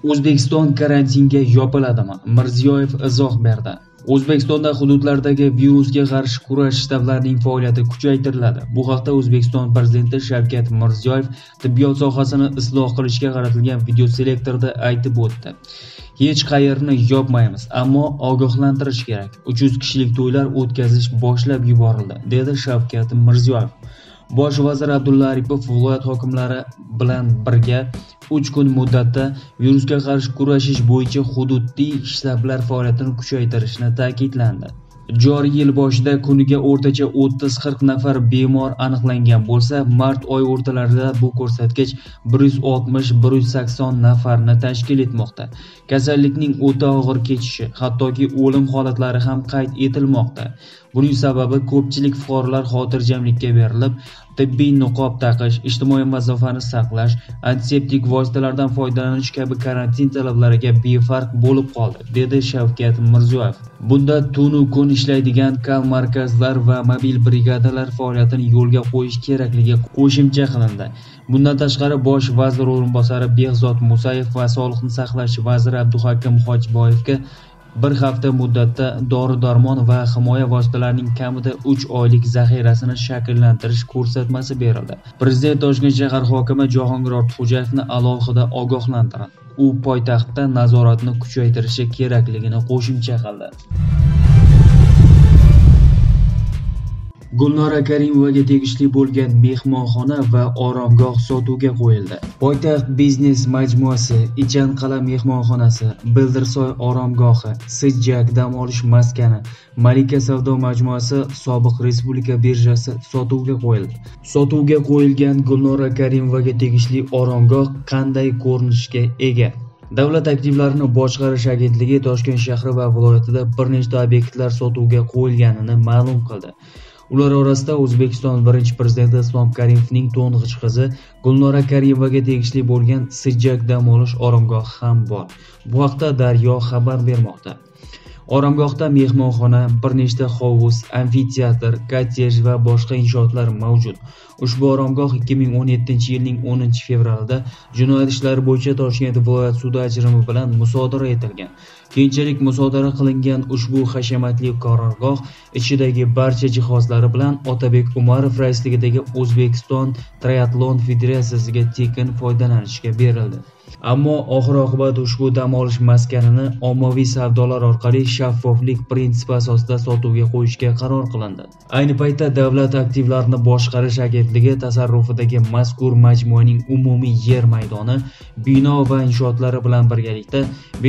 O'zbekiston karantinga yopiladimi? Mirziyoyev izoh berdi. O'zbekistonda hududlardagi virusga qarshi kurash shtablarining faoliyati kuchaytiriladi. Bu haqda O'zbekiston Prezidenti Shavkat Mirziyoyev tibbiyot sohasini isloh qilishga qaratilgan videoselektorda aytib o'tdi. Hech qayerni yopmaymiz, ammo ogohlantirish kerak. 300 kishilik to'ylar o'tkazish boshlab yuborildi, dedi Shavkat Mirziyoyev. Bosh vazir Abdulla Aripov viloyat hokimlari bilan birga 3 kun muddatda virusga qarshi kurashish bo'yicha hududiy shtablar faoliyatini kuchaytirishni ta'kidlandi. Joriy yil boshida kuniga o'rtacha 30-40 nafar bemor aniqlangan bo'lsa, mart oyi o'rtalarida bu ko'rsatkich 160-180 nafarni tashkil etmoqda. Kasallikning o'ta og'ir kechishi, hattoki o'lim holatlari ham qayd etilmoqda. Buning sababi ko'pchilik fuqarolar xotirjamlikka berilib, tibbiy niqob taqish, ijtimoiy masofani saqlash, antiseptik vositalardan foydalanish kabi karantin talablariga befarq bo'lib qoldi, dedi Shavkat Mirziyoyev. Bunda tunu kun ishlaydigan kal markazlar va mobil brigadalar faoliyatini yo'lga qo'yish kerakligi qo'shimcha qilindi. Bundan tashqari bosh vazir o'rinbosari Behzod Musayev va sog'liqni saqlash vaziri Abduhakim Hojiboyevga bir hafta muddatda dori-darmon va himoya vositalarining kamida 3 oylik zaxirasini shakllantirish ko'rsatmasi berildi. Prezident Toshkent shahar hokimi Jahongir Ortiqxo'jayevni alohida ogohlantirdi. U poytaxtda nazoratni kuchaytirishi kerakligini qo'shimcha qildi. Gulnora Karimovaga tegishli bo'lgan mehmonxona va oromgoh sotuvga qo'yildi. Poytaxt biznes majmuasi, Ichanqal'a mehmonxonasi, Bildirsoy oromgohi, Sijjak dam olish maskani, Malika savdo majmuasi, sobiq Respublika birjasi sotuvga qo'yildi. Sotuvga qo'yilgan Gulnora Karimovaga tegishli oromgoh qanday ko'rinishga ega? Davlat aktivlarini boshqarish agentligi Toshkent shahri va viloyatida bir nechta obyektlar sotuvga qo'yilganini ma'lum qildi. Ular orasida O'zbekiston birinchi prezidenti Islom Karimovning to'ng'ich qizi Gulnora Karimovaga tegishli bo'lgan Sijjak dam olish oromgohi ham bor. Bu haqda Daryo xabar bermoqda. Oromgohda mehmonxona, bir nechta hovuz, amfiteatr, kottej va boshqa inshootlar mavjud. Ushbu oromgoh 2017-yilning 10-fevralida jinoyat ishlari bo'yicha Toshkent viloyat sudi ajrimi bilan musodara etilgan. Keyinchalik musodara qilingan ushbu hashamatli qarorgoh ichidagi barcha jihozlari bilan Otabek Umarov raisligidagi O'zbekiston Triatlon Federatsiyasiga tekin foydalanishga berildi. Ammo oxir-oqibat ushbu dam olish maskanini ommaviy savdolar orqali shaffoflik prinsipi asosida sotuvga qo'yishga qaror qilindi. Ayni paytda Davlat aktivlarini boshqarish agentligi tasarrufidagi mazkur majmuaning umumiy yer maydoni, bino va inshootlari bilan birgalikda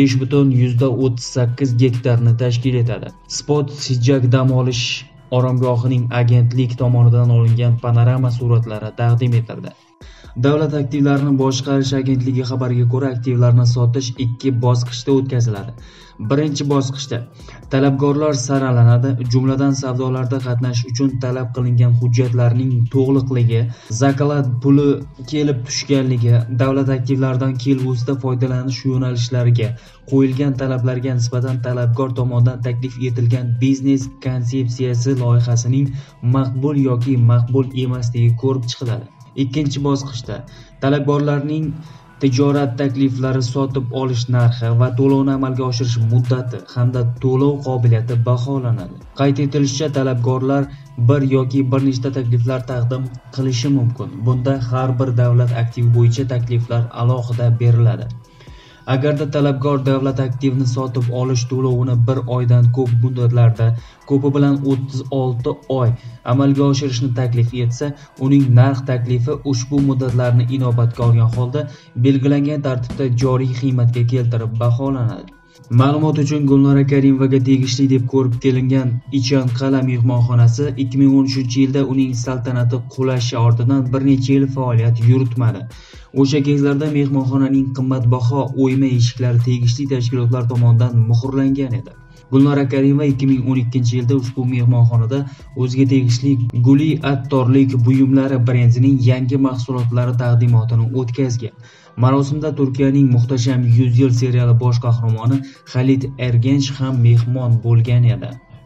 5,38 gektarni tashkil etadi. Spot Sijjak dam olish oromgohining agentlik tomonidan olingan panorama suratlari taqdim etildi. Davlat aktivlarini boshqarish agentligi xabariga ko'ra, aktivlarni sotish 2 bosqichda o'tkaziladi. Birinchi bosqichda talabgorlar saralanadi, jumladan savdolarda qatnashish uchun talab qilingan hujjatlarning to'liqligi, zakolat puli kelib tushganligi, davlat aktivlaridan kelgusida foydalanish yo'nalishlariga qo'yilgan talablarga nisbatan talabgor tomonidan taklif etilgan biznes konsepsiyasi loyihasining maqbul yoki maqbul emasligi ko'rib chiqiladi. Ikkinchi bosqichda talabgorlarning tijorat takliflari, sotib olish narxi va to'lovni amalga oshirish muddati hamda to'lov qobiliyati baholanadi. Qayd etilishicha, talabgorlar bir yoki bir nechta takliflar taqdim qilishi mumkin. Bunda har bir davlat aktivi bo'yicha takliflar alohida beriladi. Agarda talabgor davlat aktivini sotib olish to'lovini 1 oydan ko'p muddatlarda, ko'pi bilan 36 oy amalga oshirishni taklif etsa, uning narx taklifi ushbu muddatlarni inobatga olgan holda belgilangan tartibda joriy qiymatga keltirib baholanadi. Ma'lumot uchun, Gulnora Karimovaga tegishli deb ko'rib kelingan Ichanqal'a mehmonxonasi 2013-yilda uning saltanati qulashi ortidan bir necha yil faoliyat yuritmadi. O'sha kezlarda mehmonxonaning qimmatbaho o'yma eshiklari tegishli tashkilotlar tomonidan muhrlangan edi. Gulnora Karimova 2012-yilda ushbu mehmonxonada o'ziga tegishli Guli attorlik buyumlari brendining yangi mahsulotlari taqdimotini o'tkazgan. Marosimda Turkiyaning Muhtasham 100 yil seriali bosh qahramoni Xalit Ergench ham mehmon bo'lgan edi.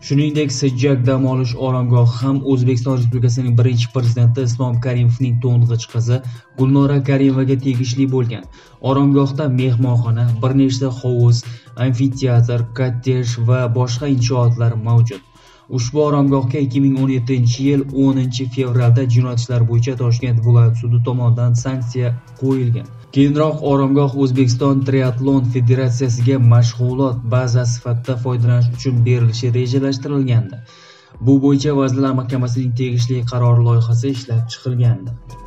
Shuningdek, Sijjak dam olish oromgohi ham O'zbekiston Respublikasining birinchi prezidenti Islom Karimovning to'ng'ich qizi Gulnora Karimovaga tegishli bo'lgan. Oromgohda mehmonxona, bir nechta hovuz, amfiteatr, kottej va boshqa inshootlar mavjud. Ushbu oromgohga 2017-yil 10 fevralda jinoyat ishlari bo'yicha Toshkent viloyat sudi tomonidan sanksiya qo'yilgan. Keyinroq oromgoh O'zbekiston Triatlon Federatsiyasiga mashg'ulot bazasi sifatida foydalanish uchun berilishi rejalashtirilgandi. Bu bo'yicha Vazirlar Mahkamasining tegishli qarori loyihasi ishlab chiqilgandi.